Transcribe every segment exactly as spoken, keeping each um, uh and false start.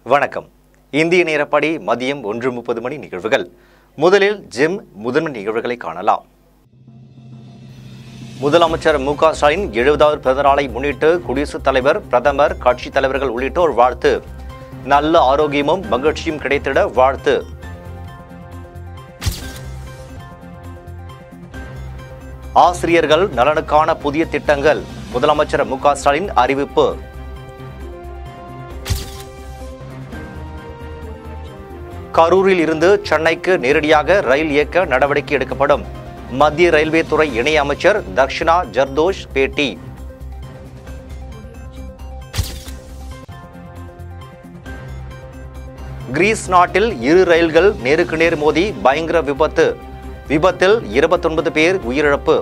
வணக்கம். இந்திய நேரப்படி மதியம் ஒன்று முப்பது மணி நிகழ்வுகள். முதலில் ஜிம் முதன்மை நிகழ்வுகளை காணலாம். முதலமைச்சர் மு க ஸ்டாலின் எழுபதாவது பிறந்த நாளை முன்னிட்டு குடியரசுத் தலைவர், பிரதமர், கட்சித் தலைவர்கள் உள்ளிட்டோர் வாழ்த்து. நல்ல ஆரோக்கியமும் மகிழ்ச்சியும் கிடைத்திட வாழ்த்து. ஆசிரியர்கள் நலனுக்கான புதிய திட்டங்கள், முதலமைச்சர் மு க ஸ்டாலின் அறிவிப்பு. கரூரில் இருந்து சென்னைக்கு நேரடியாக ரயில் இயக்க நடவடிக்கை எடுக்கப்படும். மத்திய ரயில்வே துறை இணை அமைச்சர் தக்ஷிணா ஜர்தோஷ் பேட்டி. கிரீஸ் நாட்டில் இரு ரயில்கள் நேருக்கு நேர் மோதி பயங்கர விபத்து. விபத்தில் இருபத்தி ஒன்பது பேர் உயிரிழப்பு.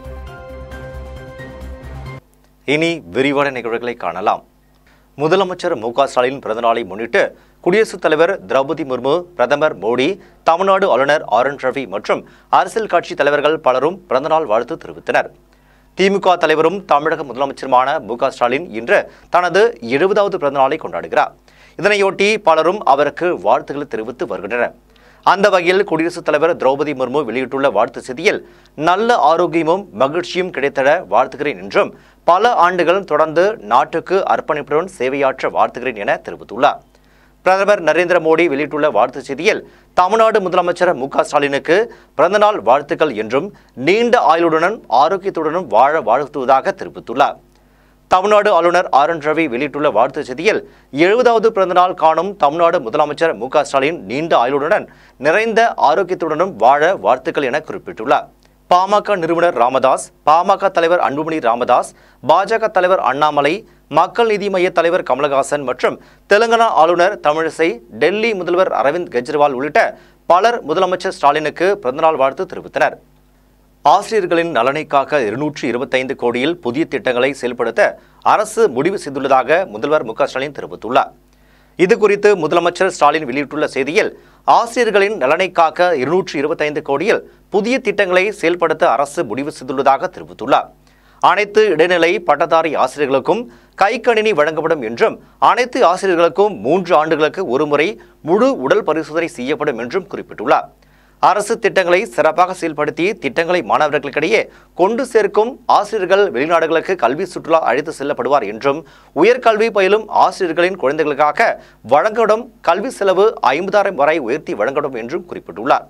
இனி விரிவான நிகழ்வுகளை காணலாம். முதலமைச்சர் மு க ஸ்டாலின் பிறந்தநாளை முன்னிட்டு குடியரசுத் தலைவர் திரௌபதி முர்மு, பிரதமர் மோடி, தமிழ்நாடு ஆளுநர் ஆர் என் ரவி மற்றும் அரசியல் கட்சி தலைவர்கள் பலரும் பிறந்தநாள் வாழ்த்து தெரிவித்தனர். திமுக தலைவரும் தமிழக முதலமைச்சருமான மு க ஸ்டாலின் இன்று தனது எழுபதாவது பிறந்தநாளை கொண்டாடுகிறார். இதனையொட்டி பலரும் அவருக்கு வாழ்த்துக்களை தெரிவித்து வருகின்றனர். அந்த வகையில் குடியரசுத் தலைவர் திரௌபதி முர்மு வெளியிட்டுள்ள வாழ்த்து செய்தியில், நல்ல ஆரோக்கியமும் மகிழ்ச்சியும் கிடைத்திட வாழ்த்துகிறேன் என்றும், பல ஆண்டுகள் தொடர்ந்து நாட்டுக்கு அர்ப்பணிப்புடன் சேவையாற்ற வாழ்த்துகிறேன் என தெரிவித்துள்ளார். பிரதமர் நரேந்திர மோடி வெளியிட்டுள்ள வாழ்த்து செய்தியில், தமிழ்நாடு முதலமைச்சர் மு க ஸ்டாலினுக்கு பிறந்தநாள் வாழ்த்துக்கள் என்றும், நீண்ட ஆயுளுடனும் ஆரோக்கியத்துடனும் வாழ வாழ்த்துவதாக தெரிவித்துள்ளார். தமிழ்நாடு ஆளுநர் ஆர் என் ரவி வெளியிட்டுள்ள வாழ்த்து செய்தியில், எழுபதாவது பிறந்தநாள் காணும் தமிழ்நாடு முதலமைச்சர் மு க ஸ்டாலின் நீண்ட ஆயுளுடன் நிறைந்த ஆரோக்கியத்துடனும் வாழ வாழ்த்துக்கள் என குறிப்பிட்டுள்ளார். பாமக நிறுவனர் ராமதாஸ், பாமக தலைவர் அன்புமணி ராமதாஸ், பாஜக தலைவர் அண்ணாமலை, மக்கள் நீதி மய்ய தலைவர் கமலஹாசன் மற்றும் தெலுங்கானா ஆளுநர் தமிழிசை, டெல்லி முதல்வர் அரவிந்த் கெஜ்ரிவால் உள்ளிட்ட பலர் முதலமைச்சர் ஸ்டாலினுக்கு பிறந்தநாள் வாழ்த்து தெரிவித்தனர். ஆசிரியர்களின் நலனைக்காக இருநூற்றி இருபத்தைந்து கோடியில் புதிய திட்டங்களை செயல்படுத்த அரசு முடிவு செய்துள்ளதாக முதல்வர் மு க ஸ்டாலின் தெரிவித்துள்ளார். இதுகுறித்து முதலமைச்சர் ஸ்டாலின் வெளியிட்டுள்ள செய்தியில், ஆசிரியர்களின் நலனைக்காக இருநூற்றி இருபத்தைந்து கோடியில் புதிய திட்டங்களை செயல்படுத்த அரசு முடிவு செய்துள்ளதாக தெரிவித்துள்ளார். அனைத்து இடைநிலை பட்டதாரி ஆசிரியர்களுக்கும் கைக்கணினி வழங்கப்படும் என்றும், அனைத்து ஆசிரியர்களுக்கும் மூன்று ஆண்டுகளுக்கு ஒருமுறை முழு உடல் பரிசோதனை செய்யப்படும் என்றும் குறிப்பிட்டுள்ளார். அரசு திட்டங்களை சிறப்பாக செயல்படுத்தி திட்டங்களை மாணவர்களுக்கிடையே கொண்டு சேர்க்கும் ஆசிரியர்கள் வெளிநாடுகளுக்கு கல்வி சுற்றுலா அழைத்து செல்லப்படுவார் என்றும், உயர்கல்வி பயிலும் ஆசிரியர்களின் குழந்தைகளுக்காக வழங்கப்படும் கல்வி செலவு ஐம்பதாயிரம் வரை உயர்த்தி வழங்கப்படும் என்றும் குறிப்பிட்டுள்ளார்.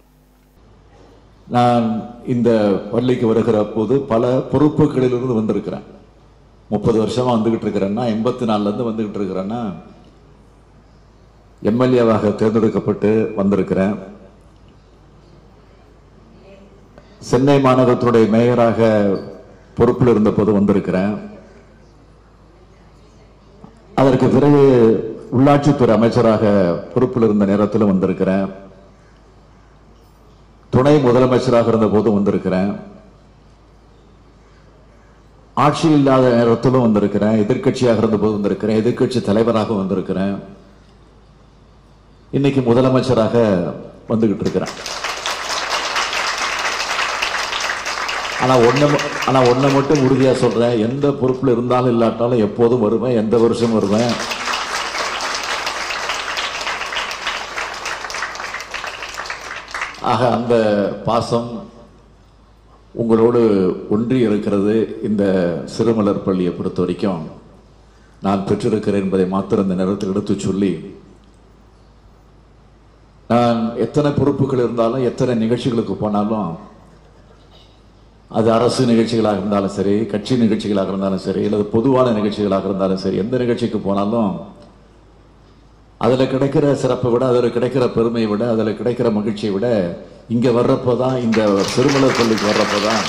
நான் இந்த பள்ளிக்கு வருகிற போது பல பொறுப்புகளிலிருந்து வந்திருக்கிறேன். முப்பது வருஷமா வந்துகிட்டு இருக்கிறேன்னா, எண்பத்தி நாலுல இருந்து வந்துகிட்டு இருக்கிறேன்னா, எம்எல்ஏவாக தேர்ந்தெடுக்கப்பட்டு வந்திருக்கிறேன். சென்னை மாநகரத்துடைய மேயராக பொறுப்பில் இருந்த போது வந்திருக்கிறேன். அதற்கு பிறகு உள்ளாட்சித்துறை அமைச்சராக பொறுப்பில் இருந்த நேரத்தில் வந்திருக்கிறேன். துணை முதலமைச்சராக இருந்த போதும் வந்திருக்கிறேன். ஆட்சி இல்லாத நேரத்திலும் வந்திருக்கிறேன். எதிர்கட்சியாக இருந்த போது வந்திருக்கிறேன். எதிர்கட்சி தலைவராக வந்திருக்கிறேன். இன்னைக்கு முதலமைச்சராக வந்துகிட்டு இருக்கிறேன். ஆனா ஒண்ணு ஆனா ஒன்ன மட்டும் உறுதியா சொல்றேன், எந்த பொறுப்புல இருந்தாலும் இல்லாட்டாலும் எப்போதும் வருவேன், எந்த வருஷம் வருவேன். ஆக அந்த பாசம் உங்களோடு ஒன்றி இருக்கிறது. இந்த சிறுமலர் பள்ளியை பொறுத்த வரைக்கும் நான் பெற்றிருக்கிறேன் என்பதை மாத்திரம் இந்த நேரத்தில் எடுத்து சொல்லி, நான் எத்தனை பொறுப்புகள் இருந்தாலும், எத்தனை நிகழ்ச்சிகளுக்கு போனாலும், அது அரசு நிகழ்ச்சிகளாக இருந்தாலும் சரி, கட்சி நிகழ்ச்சிகளாக இருந்தாலும் சரி, அல்லது பொதுவான நிகழ்ச்சிகளாக இருந்தாலும் சரி, எந்த நிகழ்ச்சிக்கு போனாலும் அதுல கிடைக்கிற சிறப்பை விட, அதில் கிடைக்கிற பெருமையை விட, அதில் கிடைக்கிற மகிழ்ச்சியை விட, இங்க வர்றப்போதான், இந்த சிறுமலர் பள்ளிக்கு வர்றப்போதான்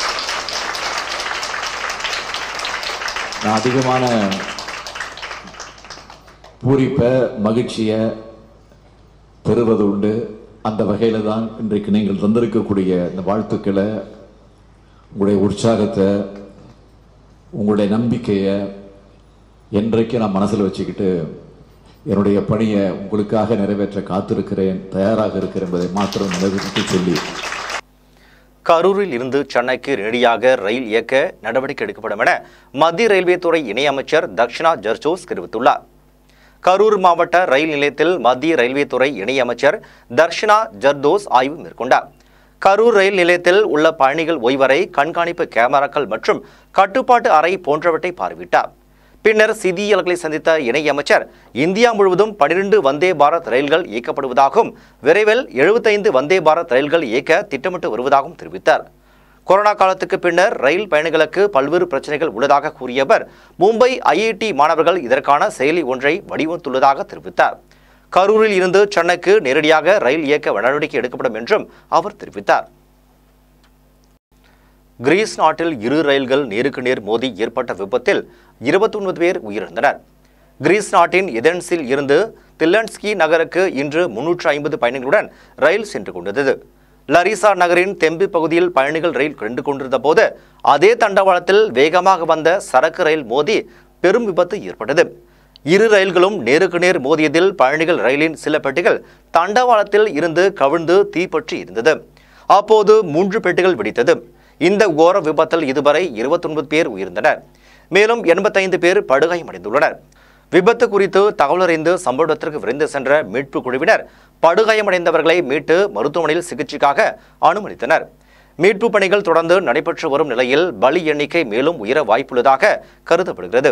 நான் அதிகமான பூரிப்பை, மகிழ்ச்சியை பெறுவது உண்டு. அந்த வகையில தான் இன்றைக்கு நீங்கள் தந்திருக்கக்கூடிய இந்த வாழ்த்துக்களை, உங்களுடைய உற்சாகத்தை, உங்களுடைய நம்பிக்கையை என்றைக்கு நான் மனசில் வச்சுக்கிட்டு என்னுடைய பணியை உங்களுக்காக நிறைவேற்ற காத்திருக்கிறேன், தயாராக இருக்கிறேன் என்பதை மாத்திரம் நினைவுறுத்தி சொல்லி, கரூரில் இருந்து சென்னைக்கு நேரடியாக ரயில் இயக்க நடவடிக்கை எடுக்கப்படும் என மத்திய ரயில்வே துறை இணையமைச்சர் தக்ஷிணா ஜர்தோஷ் தெரிவித்துள்ளார். கரூர் மாவட்ட ரயில் நிலையத்தில் மத்திய ரயில்வே துறை இணையமைச்சர் தர்ஷனா ஜர்தோஸ் ஆய்வு மேற்கொண்டார். கரூர் ரயில் நிலையத்தில் உள்ள பயணிகள் ஓய்வறை, கண்காணிப்பு கேமராக்கள் மற்றும் கட்டுப்பாட்டு அறை போன்றவற்றை பார்வையிட்டார். பின்னர் செய்தியாளர்களை சந்தித்த இணையமைச்சர், இந்தியா முழுவதும் பனிரெண்டு வந்தே பாரத் ரயில்கள் இயக்கப்படுவதாகவும் விரைவில் எழுபத்தைந்து வந்தே பாரத் ரயில்கள் இயக்க திட்டமிட்டு வருவதாகவும் தெரிவித்தார். கொரோனா காலத்துக்கு பின்னர் ரயில் பயணிகளுக்கு பல்வேறு பிரச்சனைகள் உள்ளதாக கூறிய அவர், மும்பை ஐஐடி மாணவர்கள் இதற்கான செயலி ஒன்றை வடிவமைத்துள்ளதாக தெரிவித்தார். கரூரில் இருந்து சென்னைக்கு நேரடியாக ரயில் இயக்க நடவடிக்கை எடுக்கப்படும் என்றும் அவர் தெரிவித்தார். கிரீஸ் நாட்டில் இரு ரயில்கள் நேருக்கு நேர் மோதி ஏற்பட்ட விபத்தில் இருபத்தி ஒன்பது பேர் உயிரிழந்தனர். கிரீஸ் நாட்டின் எதென்ஸில் இருந்து தில்லன்ஸ்கி நகருக்கு இன்று முன்னூற்று ஐம்பது பயணிகளுடன் ரயில் சென்று கொண்டது. லரிசா நகரின் தெம்பு பகுதியில் பயணிகள் ரயில் கண்டு கொண்டிருந்த போது அதே தண்டவாளத்தில் வேகமாக வந்த சரக்கு ரயில் மோதி பெரும் விபத்து ஏற்பட்டது. இரு ரயில்களும் நேருக்கு நேர் மோதியதில் பயணிகள் ரயிலின் சில பெட்டிகள் தண்டவாளத்தில் இருந்து கவிழ்ந்து தீப்பற்றி இருந்தது. அப்போது மூன்று பெட்டிகள் வெடித்தது. இந்த கோர விபத்தில் இதுவரை இருபத்தி ஒன்பது பேர் உயிர்ந்தனர். மேலும் எண்பத்தைந்து பேர் படுகாயமடைந்துள்ளனர். விபத்து குறித்து தகவல் அறிந்து சம்பவ இடத்திற்கு விரைந்து சென்ற மீட்பு குழுவினர் படுகாயமடைந்தவர்களை மீட்டு மருத்துவமனையில் சிகிச்சைக்காக அனுமதித்தனர். மீட்பு பணிகள் தொடர்ந்து நடைபெற்று வரும் நிலையில் பலி எண்ணிக்கை மேலும் உயர வாய்ப்புள்ளதாக கருதப்படுகிறது.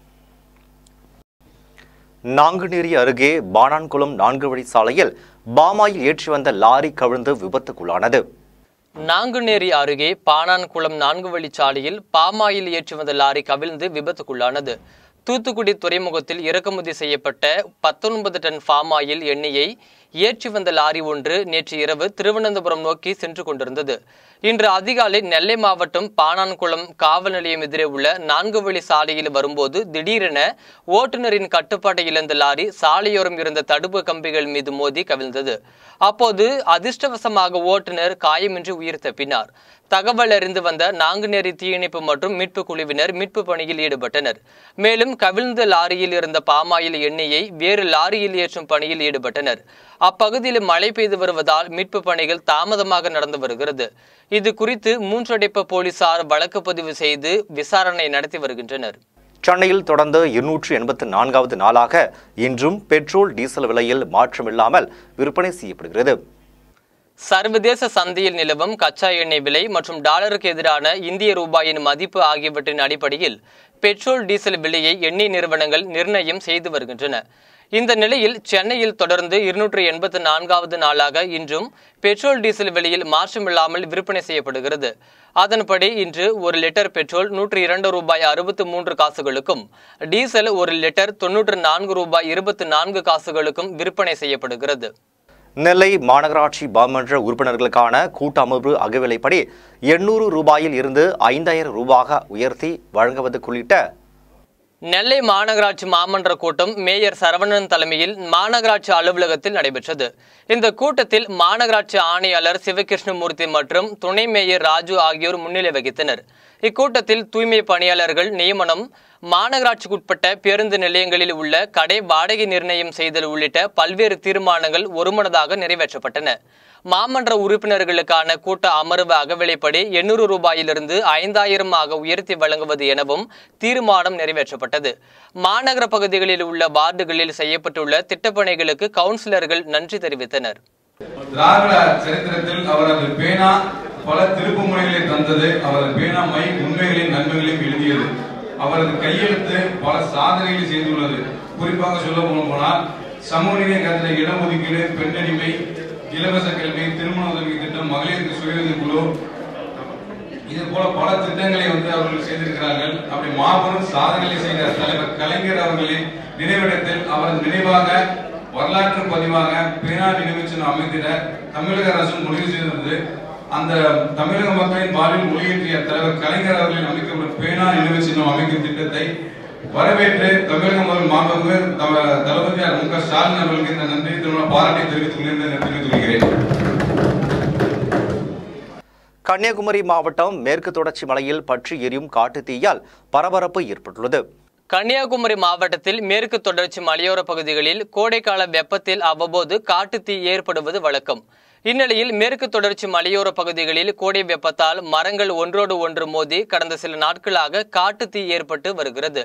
நாங்குநேரி அருகே பானான்குளம் நான்கு வழி சாலையில் பாமாயில் ஏற்றி வந்த லாரி கவிழ்ந்து விபத்துக்குள்ளானது. நாங்குநேரி அருகே பானான்குளம் நான்கு வழி சாலையில் பாமாயில் ஏற்றி வந்த லாரி கவிழ்ந்து விபத்துக்குள்ளானது. தூத்துக்குடி துறைமுகத்தில் இறக்குமதி செய்யப்பட்ட பத்தொன்பது டன் பாம் ஆயில் எண்ணெயை ஏற்றி வந்த லாரி ஒன்று நேற்று இரவு திருவனந்தபுரம் நோக்கி சென்று கொண்டிருந்தது. இன்று அதிகாலை நெல்லை மாவட்டம் பானான்குளம் காவல் நிலையம் எதிரே உள்ள நான்கு வழி சாலையில் வரும்போது திடீரென ஓட்டுநரின் கட்டுப்பாட்டை இழந்த லாரி சாலையோரம் இருந்த தடுப்பு கம்பிகள் மீது மோதி கவிழ்ந்தது. அப்போது அதிர்ஷ்டவசமாக ஓட்டுநர் காயமின்றி உயிர் தப்பினார். தகவல் அறிந்து வந்த நாங்குநேரி தீயணைப்பு மற்றும் மீட்பு குழுவினர் மீட்பு பணியில் ஈடுபட்டனர். மேலும் கவிழ்ந்த லாரியில் இருந்த பாமாயில் எண்ணெயை வேறு லாரியில் ஏற்றும் பணியில் ஈடுபட்டனர். அப்பகுதியில் மழை பெய்து வருவதால் மீட்பு பணிகள் தாமதமாக நடந்து வருகிறது. இது குறித்து மூன்றடைப்பு போலீசார் வழக்கு பதிவு செய்து விசாரணை நடத்தி வருகின்றனர். சென்னையில் தொடர்ந்து இருநூற்று எண்பத்தி நான்காவது நாளாக இன்றும் பெட்ரோல் டீசல் விலையில் மாற்றமில்லாமல் விற்பனை செய்யப்படுகிறது. சர்வதேச சந்தையில் நிலவும் கச்சா எண்ணெய் விலை மற்றும் டாலருக்கு எதிரான இந்திய ரூபாயின் மதிப்பு ஆகியவற்றின் அடிப்படையில் பெட்ரோல் டீசல் விலையை எண்ணெய் நிறுவனங்கள் நிர்ணயம் செய்து வருகின்றன. இந்த நிலையில் சென்னையில் தொடர்ந்து இருநூற்று எண்பத்தி நான்காவது நாளாக இன்றும் பெட்ரோல் டீசல் விலையில் மாற்றமில்லாமல் விற்பனை செய்யப்படுகிறது. அதன்படி இன்று ஒரு லிட்டர் பெட்ரோல் நூற்று இரண்டு ரூபாய் அறுபத்தி மூன்று காசுகளுக்கும் டீசல் ஒரு லிட்டர் தொன்னூற்று நான்கு ரூபாய் இருபத்தி நான்கு காசுகளுக்கும் விற்பனை செய்யப்படுகிறது. நெல்லை மாநகராட்சி பாமன்ற உறுப்பினர்களுக்கான கூட்டமைப்பு அகவிலைப்படி எண்ணூறு ரூபாயில் இருந்து ஐந்தாயிரம் ரூபாக உயர்த்தி வழங்குவது உள்ளிட்ட நெல்லை மாநகராட்சி மாமன்ற கூட்டம் மேயர் சரவணன் தலைமையில் மாநகராட்சி அலுவலகத்தில் நடைபெற்றது. இந்த கூட்டத்தில் மாநகராட்சி ஆணையாளர் சிவகிருஷ்ணமூர்த்தி மற்றும் துணை மேயர் ராஜு ஆகியோர் முன்னிலை வகித்தனர். இக்கூட்டத்தில் தூய்மை பணியாளர்கள் நியமனம், மாநகராட்சிக்குட்பட்ட பேருந்து நிலையங்களில் உள்ள கடை வாடகை நிர்ணயம் செய்தல் உள்ளிட்ட பல்வேறு தீர்மானங்கள் ஒருமனதாக நிறைவேற்றப்பட்டன. மாமன்ற உறுப்பினர்களுக்கான கூட்ட அமர்வு அகவிலைப்படி எண்ணூறு ரூபாயிலிருந்து ஐந்தாயிரம் ஆக உயர்த்தி வழங்குவது எனவும் தீர்மானம் நிறைவேற்றப்பட்டது. மாநகர பகுதிகளில் உள்ள வார்டுகளில் செய்யப்பட்டுள்ள திட்டப்பணிகளுக்கு கவுன்சிலர்கள் நன்றி தெரிவித்தனர். சரித்திரத்தில் அவரது பேனா பல திருப்பு முனைகளை தந்தது. அவரது பேனா மை உண்மைகளையும் நன்மைகளையும் எழுதியது. அவரது கையெழுத்து பல சாதனைகளை செய்துள்ளது. குறிப்பாக சொல்ல போனால் சமூக நீதி கருத்தில் இடஒதுக்கீடு, பெண்ணடிமை, இலவச கல்வி, திருமண உதவி திட்டம், மகளிருக்கு சுய குழு, இது போல பல திட்டங்களை வந்து அவர்கள் செய்திருக்கிறார்கள். அப்படி மாபெரும் சாதனைகளை செய்த தலைவர் கலைஞர் அவர்களின் நினைவிடத்தில் அவரது நினைவாக வரலாற்று பதிவாக பேனா நினைவு சின்னம் அமைத்திட தமிழக அரசு முடிவு செய்திருந்தது. அந்த தமிழக மக்களின் வாழ்வில் மொழியேற்றிய தலைவர் கலைஞர் அவர்களின் அமைக்கப்பட்ட பேனா நினைவு சின்னம் அமைக்கும் திட்டத்தை வரவேற்று தமிழக முதல் மாண்புமிகு தளபதி மு க ஸ்டாலின் அவர்களுக்கு இந்த நன்றி திருமண பாராட்டை தெரிவித்துக் தெரிவித்துக் கன்னியாகுமரி மாவட்டம் மேற்கு தொடர்ச்சி மலையில் பற்றி எரியும் காட்டு தீயால் பரபரப்பு ஏற்பட்டுள்ளது. கன்னியாகுமரி மாவட்டத்தில் மேற்கு தொடர்ச்சி மலையோர பகுதிகளில் கோடைக்கால வெப்பத்தில் அவ்வப்போது காட்டு தீ ஏற்படுவது வழக்கம். இந்நிலையில் மேற்கு தொடர்ச்சி மலையோர பகுதிகளில் கோடை வெப்பத்தால் மரங்கள் ஒன்றோடு ஒன்று மோதி கடந்த சில நாட்களாக காட்டு தீ ஏற்பட்டு வருகிறது.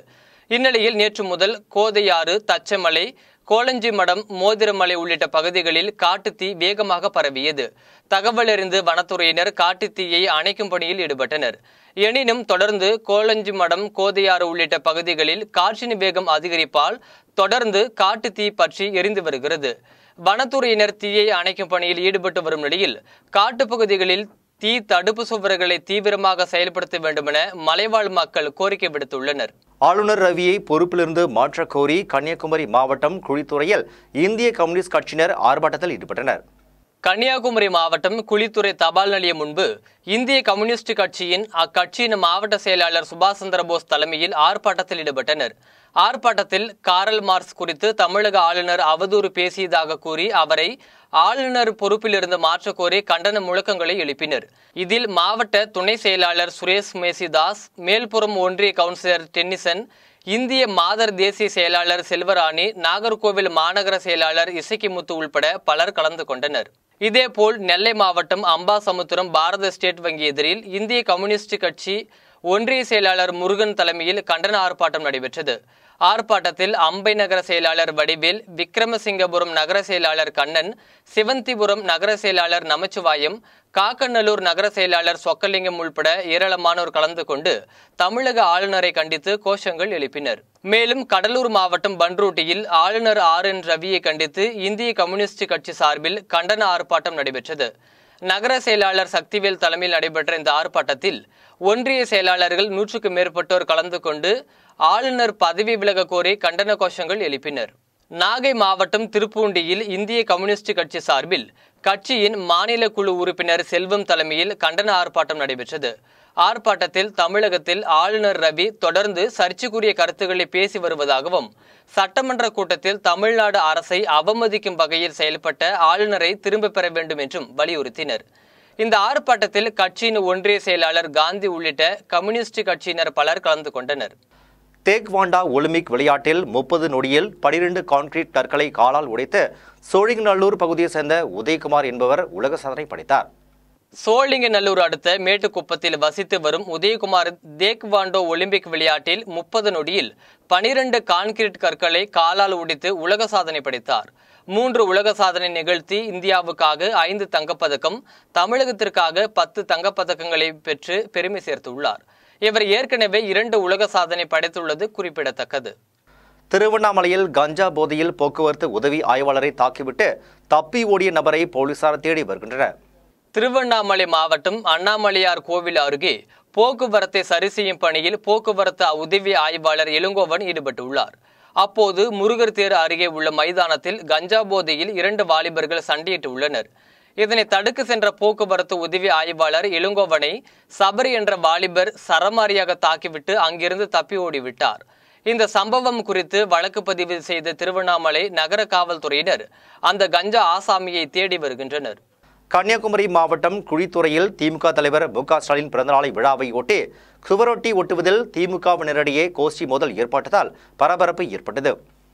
இந்நிலையில் நேற்று முதல் கோதையாறு, தச்சமலை, கோலஞ்சி மடம், மோதிரமலை உள்ளிட்ட பகுதிகளில் காட்டுத்தீ வேகமாக பரவியது. தகவல் அறிந்து வனத்துறையினர் காட்டுத்தீயை அணைக்கும் பணியில் ஈடுபட்டனர். எனினும் தொடர்ந்து கோலஞ்சி மடம், கோதையாறு உள்ளிட்ட பகுதிகளில் காற்றின் வேகம் அதிகரிப்பால் தொடர்ந்து காட்டுத்தீ பற்றி எரிந்து வருகிறது. வனத்துறையினர் தீயை அணைக்கும் பணியில் ஈடுபட்டு வரும் நிலையில் காட்டுப்பகுதிகளில் தீ தடுப்பு சுவர்களை தீவிரமாக செயல்படுத்த வேண்டுமென மலைவாழ் மக்கள் கோரிக்கை விடுத்துள்ளனர். ஆளுநர் ரவியை பொறுப்பிலிருந்து மாற்றக் கோரி கன்னியாகுமரி மாவட்டம் குழித்துறையில் இந்திய கம்யூனிஸ்ட் கட்சியினர் ஆர்ப்பாட்டத்தில் ஈடுபட்டனர். கன்னியாகுமரி மாவட்டம் குழித்துறை தபால் நிலையம் முன்பு இந்திய கம்யூனிஸ்ட் கட்சியின் அக்கட்சியின் மாவட்ட செயலாளர் சுபாஷ் சந்திரபோஸ் தலைமையில் ஆர்ப்பாட்டத்தில் ஈடுபட்டனர். ஆர்ப்பாட்டத்தில் காரல் மார்க்ஸ் குறித்து தமிழக ஆளுநர் அவதூறு பேசியதாக கூறி அவரை ஆளுநர் பொறுப்பிலிருந்து மாற்றக் கோரி கண்டன முழக்கங்களை எழுப்பினர். இதில் மாவட்ட துணை செயலாளர் சுரேஷ் மேசிதாஸ், மேல்புறம் ஒன்றிய கவுன்சிலர் டென்னிசன், இந்திய மாதர் தேசிய செயலாளர் செல்வராணி, நாகர்கோவில் மாநகர செயலாளர் இசக்கிமுத்து உள்பட பலர் கலந்து கொண்டனர். இதேபோல் நெல்லை மாவட்டம் அம்பாசமுத்திரம் பாரத ஸ்டேட் வங்கி எதிரில் இந்திய கம்யூனிஸ்ட் கட்சி ஒன்றிய செயலாளர் முருகன் தலைமையில் கண்டன ஆர்ப்பாட்டம் நடைபெற்றது. ஆர்ப்பாட்டத்தில் அம்பை நகர செயலாளர் வடிவேல், விக்ரமசிங்கபுரம் நகர செயலாளர் கண்ணன், சிவந்திபுரம் நகர செயலாளர் நமச்சிவாயம், காக்கநல்லூர் நகர செயலாளர் சொக்கலிங்கம் உள்பட ஏராளமானோர் கலந்து கொண்டு தமிழக ஆளுநரை கண்டித்து கோஷங்கள் எழுப்பினர். மேலும் கடலூர் மாவட்டம் பன்ருட்டியில் ஆளுநர் ஆர் என் ரவியை கண்டித்து இந்திய கம்யூனிஸ்ட் கட்சி சார்பில் கண்டன ஆர்ப்பாட்டம் நடைபெற்றது. நகர செயலாளர் சக்திவேல் தலைமையில் நடைபெற்ற இந்த ஆர்ப்பாட்டத்தில் ஒன்றிய செயலாளர்கள் நூற்றுக்கும் மேற்பட்டோர் கலந்து கொண்டு ஆளுநர் பதவி விலக கோரி கண்டன கோஷங்கள் எழுப்பினர். நாகை மாவட்டம் திருப்பூண்டியில் இந்திய கம்யூனிஸ்ட் கட்சி சார்பில் கட்சியின் மாநில குழு உறுப்பினர் செல்வம் தலைமையில் கண்டன ஆர்ப்பாட்டம் நடைபெற்றது. ஆர்ப்பாட்டத்தில் தமிழகத்தில் ஆளுநர் ரவி தொடர்ந்து சர்ச்சைக்குரிய கருத்துக்களை பேசி வருவதாகவும், சட்டமன்ற கூட்டத்தில் தமிழ்நாடு அரசை அவமதிக்கும் வகையில் செயல்பட்ட ஆளுநரை திரும்ப பெற வேண்டும் என்றும் வலியுறுத்தினர். இந்த ஆர்ப்பாட்டத்தில் கட்சியின் ஒன்றிய செயலாளர் காந்தி உள்ளிட்ட கம்யூனிஸ்ட் கட்சியினர் பலர் கலந்து கொண்டனர். தேக்வாண்டா ஒலிம்பிக் விளையாட்டில் முப்பது நொடியில் பனிரெண்டு கான்கிரீட் கற்களை காலால் உடைத்து சோழிங்கநல்லூர் பகுதியை சேர்ந்த உதயகுமார் என்பவர் உலக சாதனை படைத்தார். சோழிங்கநல்லூர் அடுத்த மேட்டுக்குப்பத்தில் வசித்து வரும் உதயகுமார் தேக்வாண்டோ ஒலிம்பிக் விளையாட்டில் முப்பது நொடியில் பனிரெண்டு கான்கிரீட் கற்களை காலால் உடைத்து உலக சாதனை படைத்தார். மூன்று உலக சாதனை நிகழ்த்தி இந்தியாவுக்காக ஐந்து தங்கப்பதக்கம், தமிழகத்திற்காக பத்து தங்கப்பதக்கங்களை பெற்று பெருமை சேர்த்துள்ளார். இவர் ஏற்கனவே இரண்டு உலக சாதனை படைத்துள்ளது குறிப்பிடத்தக்கது. திருவண்ணாமலையில் கஞ்சா போதையில் போக்குவரத்து உதவி ஆய்வாளரை தாக்கிவிட்டு தப்பி ஓடிய நபரை போலீசார் தேடி வருகின்றனர். திருவண்ணாமலை மாவட்டம் அண்ணாமலையார் கோவில் அருகே போக்குவரத்தை சரி செய்யும் பணியில் போக்குவரத்து உதவி ஆய்வாளர் இளங்கோவன் ஈடுபட்டுள்ளார். அப்போது முருகர் தேர் அருகே உள்ள மைதானத்தில் கஞ்சா போதையில் இரண்டு வாலிபர்கள் சண்டையிட்டு உள்ளனர். இதனை தடுக்க சென்ற போக்குவரத்து உதவி ஆய்வாளர் இளங்கோவனை சபரி என்ற வாலிபர் சரமாரியாக தாக்கிவிட்டு அங்கிருந்து தப்பி ஓடிவிட்டார். இந்த சம்பவம் குறித்து வழக்கு பதிவு செய்த திருவண்ணாமலை நகர காவல்துறையினர் அந்த கஞ்சா ஆசாமியை தேடி வருகின்றனர். கன்னியாகுமரி மாவட்டம் குழித்துறையில் திமுக தலைவர் மு க ஸ்டாலின் பிறந்தநாளை விழாவை ஒட்டி சுவரொட்டி ஒட்டுவதில் திமுகவினரிடையே கோஷ்டி மோதல் ஏற்பட்டதால் பரபரப்பு ஏற்பட்டது.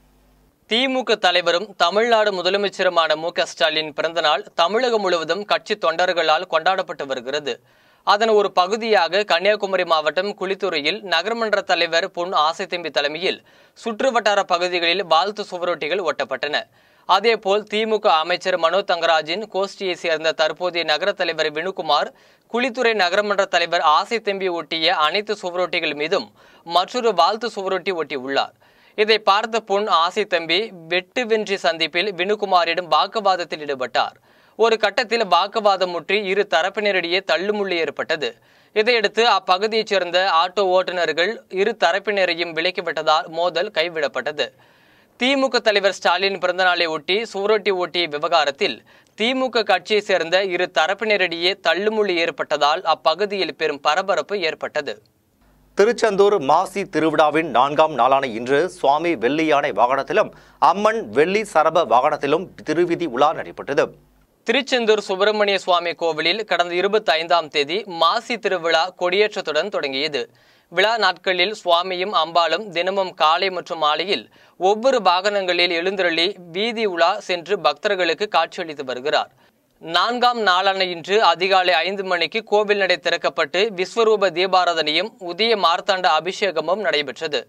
திமுக தலைவரும் தமிழ்நாடு முதலமைச்சருமான மு க ஸ்டாலின் பிறந்தநாள் தமிழகம் முழுவதும் கட்சி தொண்டர்களால் கொண்டாடப்பட்டு வருகிறது. அதன் ஒரு பகுதியாக கன்னியாகுமரி மாவட்டம் குழித்துறையில் நகர்மன்ற தலைவர் பொன் ஆசைத்தம்பி தலைமையில் சுற்றுவட்டார பகுதிகளில் வாழ்த்து சுவரொட்டிகள் ஒட்டப்பட்டன. அதேபோல் திமுக அமைச்சர் மனோ தங்கராஜின் கோஷ்டியை சேர்ந்த தற்போதைய நகர தலைவர் வினுகுமார் குழித்துறை நகரமன்ற தலைவர் ஆசைத்தம்பி ஒட்டிய அனைத்து சுவரொட்டிகள் மீதும் மற்றொரு வாழ்த்து சுவரொட்டி ஒட்டியுள்ளார். இதை பார்த்த பொன் ஆசைத்தம்பி வெட்டு வென்றி சந்திப்பில் வினுகுமாரிடம் வாக்குவாதத்தில் ஈடுபட்டார். ஒரு கட்டத்தில் வாக்குவாதம் முற்றி இரு தரப்பினரிடையே தள்ளுமுள்ளு ஏற்பட்டது. இதையடுத்து அப்பகுதியைச் சேர்ந்த ஆட்டோ ஓட்டுநர்கள் இரு தரப்பினரையும் விலக்கிவிட்டதால் மோதல் கைவிடப்பட்டது. திமுக தலைவர் ஸ்டாலின் பிறந்தநாளை ஒட்டி சுவரொட்டி ஒட்டிய விவகாரத்தில் திமுக கட்சியை சேர்ந்த இரு தரப்பினரிடையே தள்ளுமுள்ளு ஏற்பட்டதால் அப்பகுதியில் பெரும் பரபரப்பு ஏற்பட்டது. திருச்செந்தூர் மாசி திருவிழாவின் நான்காம் நாளான இன்று சுவாமி வெள்ளி யானை வாகனத்திலும் அம்மன் வெள்ளி சரப வாகனத்திலும் திருவிதி உலா நடைபெற்றது. திருச்செந்தூர் சுப்பிரமணிய சுவாமி கோவிலில் கடந்த இருபத்தி ஐந்தாம் தேதி மாசி திருவிழா கொடியேற்றத்துடன் தொடங்கியது. விழா நாட்களில் சுவாமியும் அம்பாளும் தினமும் காலை மற்றும் மாலையில் ஒவ்வொரு வாகனங்களில் எழுந்தருளி வீதி உலா சென்று பக்தர்களுக்கு காட்சியளித்து வருகிறார். நான்காம் நாளான இன்று அதிகாலை ஐந்து மணிக்கு கோவில் நடை திறக்கப்பட்டு விஸ்வரூப தீபாராதனையும் உதய மார்த்தாண்ட அபிஷேகமும் நடைபெற்றது.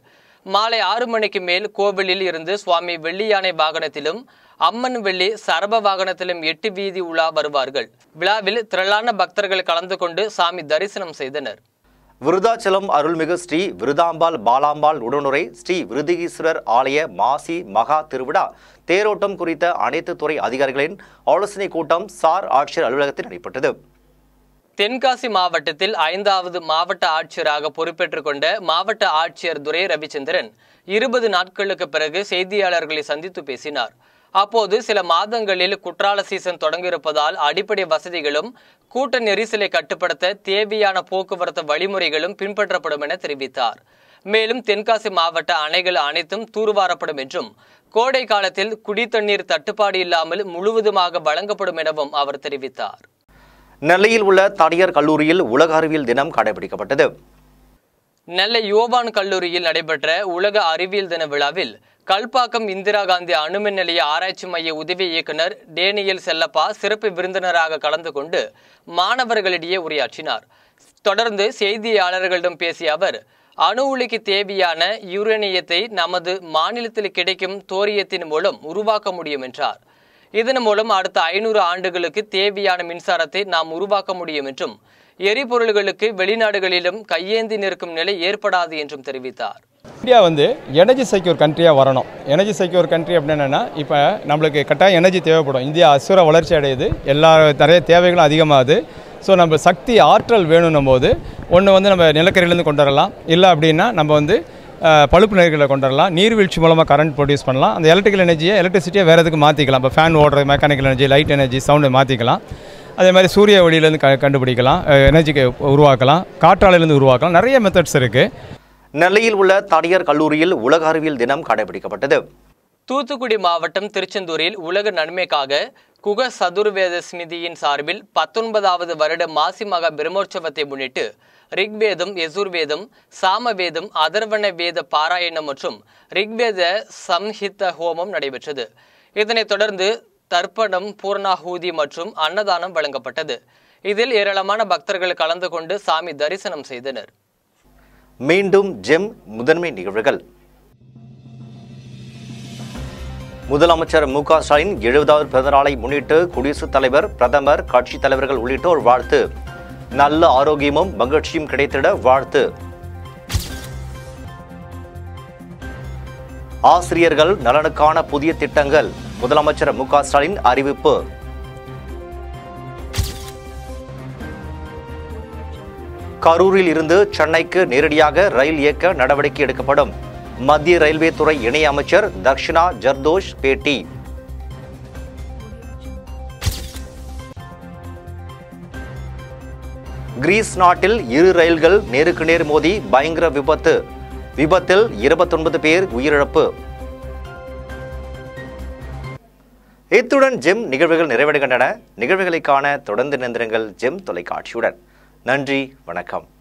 மாலை ஆறு மணிக்கு மேல் கோவிலில் இருந்து சுவாமி வெள்ளி யானை வாகனத்திலும் அம்மன் வெள்ளி சரப வாகனத்திலும் எட்டு வீதி உலா வருவார்கள். விழாவில் திரளான பக்தர்கள் கலந்து கொண்டு சாமி தரிசனம் செய்தனர். விருதாச்சலம் அருள்மிகு ஸ்ரீ விருதாம்பாள் பாலாம்பாள் உடனுரை ஸ்ரீ விருதிகீஸ்வரர் ஆலய மாசி மகா திருவிழா தேரோட்டம் குறித்த அனைத்து துறை அதிகாரிகளின் ஆலோசனை கூட்டம் சார் ஆட்சியர் அலுவலகத்தில் நடைபெற்றது. தென்காசி மாவட்டத்தில் ஐந்தாவது மாவட்ட ஆட்சியராக பொறுப்பேற்றுக் கொண்ட மாவட்ட ஆட்சியர் துரை ரவிச்சந்திரன் இருபது நாட்களுக்கு பிறகு செய்தியாளர்களை சந்தித்து பேசினார். அப்போது சில மாதங்களில் குற்றால சீசன் தொடங்கியிருப்பதால் அடிப்படை வசதிகளும் கூட்ட நெரிசலை கட்டுப்படுத்த தேவையான போக்குவரத்து வழிமுறைகளும் பின்பற்றப்படும் என தெரிவித்தார். மேலும் தென்காசி மாவட்ட அணைகள் அனைத்தும் தூர்வாரப்படும் என்றும் கோடை காலத்தில் குடித்தண்ணீர் தட்டுப்பாடு இல்லாமல் முழுவதுமாக வழங்கப்படும் எனவும் அவர் தெரிவித்தார். நெல்லையில் உள்ள தனியார் கல்லூரியில் உலக அறிவியல் தினம் கடைபிடிக்கப்பட்டது. நெல்லை யோவான் கல்லூரியில் நடைபெற்ற உலக அறிவியல் தின விழாவில் கல்பாக்கம் இந்திரா காந்தி அணுமின் நிலைய ஆராய்ச்சி மைய உதவி இயக்குநர் டேனியல் செல்லப்பா சிறப்பு விருந்தினராக கலந்து கொண்டு மாணவர்களிடையே உரையாற்றினார். தொடர்ந்து செய்தியாளர்களிடம் பேசிய அவர், அணு உலைக்கு தேவையான யுரேனியத்தை நமது மாநிலத்தில் கிடைக்கும் தோரியத்தின் மூலம் உருவாக்க முடியும் என்றார். இதன் மூலம் அடுத்த ஐநூறு ஆண்டுகளுக்கு தேவையான மின்சாரத்தை நாம் உருவாக்க முடியும் என்றும் எரிபொருள்களுக்கு வெளிநாடுகளிலும் கையேந்தி நிற்கும் நிலை ஏற்படாது என்றும் தெரிவித்தார். இந்தியா வந்து எனர்ஜி செக்யூர் கண்ட்ரியாக வரணும். எனர்ஜி செக்யூர் கண்ட்ரி அப்படின்னா இப்போ நம்மளுக்கு கட்டாயம் எனர்ஜி தேவைப்படும். இந்தியா அசுர வளர்ச்சி அடையுது, எல்லா நிறைய தேவைகளும் அதிகமாகுது. ஸோ நம்ம சக்தி ஆற்றல் வேணும்னும் போது ஒன்று வந்து நம்ம நிலக்கரியிலேருந்து கொண்டு வரலாம், இல்லை அப்படின்னா நம்ம வந்து பழுப்பு நீர்களை கொண்டு வரலாம், நீர்வீழ்ச்சி மூலமாக கரண்ட் ப்ரொடியூஸ் பண்ணலாம். அந்த எலக்ட்ரிக்கல் எனர்ஜியை எலக்ட்ரிசிட்டியை வேறு எதுக்கு மாற்றிக்கலாம். இப்போ ஃபேன் ஓடுற மெக்கானிக்கல் எனர்ஜி, லைட் எனர்ஜி, சவுண்டை மாற்றிக்கலாம். அதே மாதிரி சூரிய ஒளியிலேருந்து க கண்டுபிடிக்கலாம், எனர்ஜிக்கு உருவாக்கலாம், காற்றாலையிலேருந்து உருவாக்கலாம். நிறைய மெத்தட்ஸ் இருக்குது. நெல்லையில் உள்ள தனியார் கல்லூரியில் உலக அறிவியல் தினம் கடைபிடிக்கப்பட்டது. தூத்துக்குடி மாவட்டம் திருச்செந்தூரில் உலக நன்மைக்காக குக சதுர்வேத ஸ்மிதியின் சார்பில் பத்தொன்பதாவது வருட மாசி மகா பிரம்மோற்சவத்தை முன்னிட்டு ரிக்வேதம், யசுர்வேதம், சாமவேதம், அதர்வண வேத பாராயணம் மற்றும் ரிக்வேத சம்ஹித ஹோமம் நடைபெற்றது. இதனைத் தொடர்ந்து தர்ப்பணம், பூர்ணாஹூதி மற்றும் அன்னதானம் வழங்கப்பட்டது. இதில் ஏராளமான பக்தர்கள் கலந்து கொண்டு சாமி தரிசனம் செய்தனர். மீண்டும் ஜெம் முதன்மை நிகழ்வுகள். முதலமைச்சர் மு க ஸ்டாலின் எழுபதாவது பிறந்தநாளை முன்னிட்டு குடியரசுத் தலைவர், பிரதமர், கட்சி தலைவர்கள் உள்ளிட்டோர் வாழ்த்து. நல்ல ஆரோக்கியமும் மகிழ்ச்சியும் கிடைத்திட வாழ்த்து. ஆசிரியர்கள் நலனுக்கான புதிய திட்டங்கள், முதலமைச்சர் மு க ஸ்டாலின் அறிவிப்பு. கரூரில் இருந்து சென்னைக்கு நேரடியாக ரயில் இயக்க நடவடிக்கை எடுக்கப்படும். மத்திய ரயில்வே துறை இணை அமைச்சர் தக்ஷிணா ஜர்தோஷ் பேட்டி. கிரீஸ் நாட்டில் இரு ரயில்கள் நேருக்கு நேர் மோதி பயங்கர விபத்து. விபத்தில் இருபத்தொன்பது பேர் உயிரிழப்பு. இத்துடன் ஜெம் நிகழ்வுகள் நிறைவடைகின்றன. நிகழ்வுகளை காண தொடர்ந்து இணைந்திருங்கள் ஜெம் தொலைக்காட்சியுடன். நன்றி, வணக்கம்.